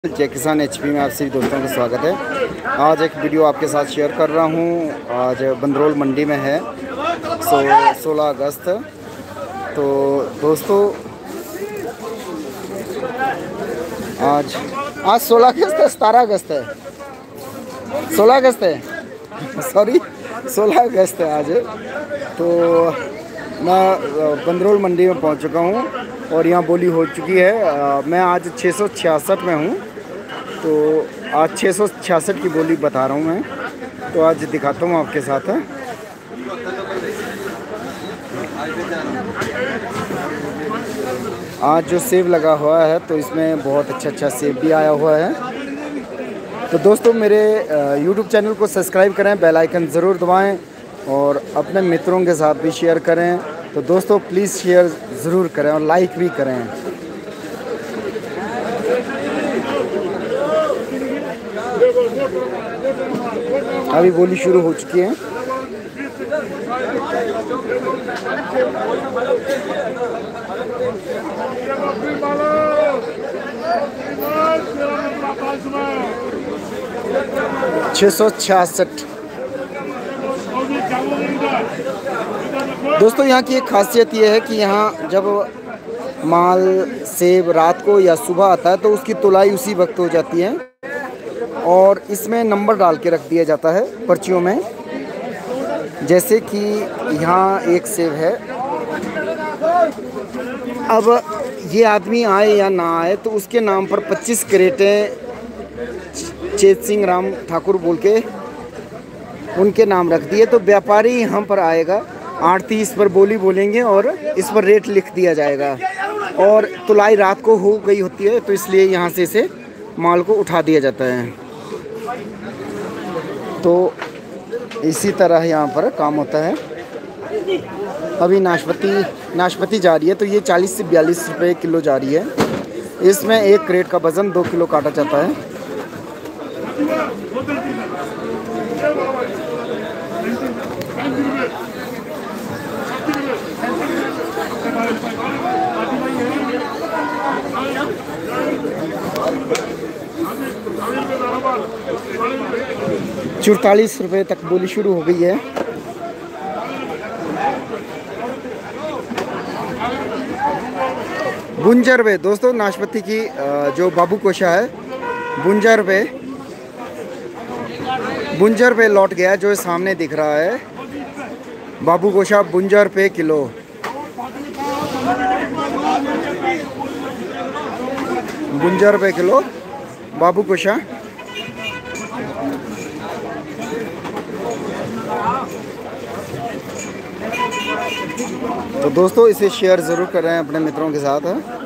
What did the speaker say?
जय किसान एचपी में आप सभी दोस्तों का स्वागत है। आज एक वीडियो आपके साथ शेयर कर रहा हूँ। आज बंदरोल मंडी में है 16 अगस्त। तो दोस्तों आज 16 अगस्त है, 17 अगस्त है, 16 अगस्त है, सॉरी 16 अगस्त है आज। तो मैं बंदरोल मंडी में पहुँच चुका हूँ और यहाँ बोली हो चुकी है। मैं आज 666 में हूँ, तो आज 666 की बोली बता रहा हूँ मैं। तो आज दिखाता हूँ आपके साथ। आज जो सेब लगा हुआ है तो इसमें बहुत अच्छा सेब भी आया हुआ है। तो दोस्तों मेरे YouTube चैनल को सब्सक्राइब करें, बेल आइकन ज़रूर दबाएं और अपने मित्रों के साथ भी शेयर करें। तो दोस्तों प्लीज़ शेयर ज़रूर करें और लाइक भी करें। अभी बोली शुरू हो चुकी है। छः 666। दोस्तों यहाँ की एक खासियत ये है कि यहाँ जब माल सेब रात को या सुबह आता है तो उसकी तुलाई उसी वक्त हो जाती है और इसमें नंबर डाल के रख दिया जाता है पर्चियों में। जैसे कि यहाँ एक सेब है। अब ये आदमी आए या ना आए तो उसके नाम पर 25 क्रेटें चेत सिंह राम ठाकुर बोल के उनके नाम रख दिए। तो व्यापारी यहाँ पर आएगा, आड़ती इस पर बोली बोलेंगे और इस पर रेट लिख दिया जाएगा। और तुलाई रात को हो गई होती है तो इसलिए यहाँ से इसे माल को उठा दिया जाता है। तो इसी तरह यहाँ पर काम होता है। अभी नाशपाती जा रही है, तो ये 40 से 42 रुपये किलो जा रही है। इसमें एक क्रेट का वज़न 2 किलो काटा जाता है। ₹44 तक बोली शुरू हो गई है। ₹52 दोस्तों नाशपाती की जो बाबू कोशा है ₹52 लौट गया। जो सामने दिख रहा है बाबू कोशा ₹52 किलो। ₹52 किलो बाबू कोशा। तो दोस्तों इसे शेयर ज़रूर करें अपने मित्रों के साथ।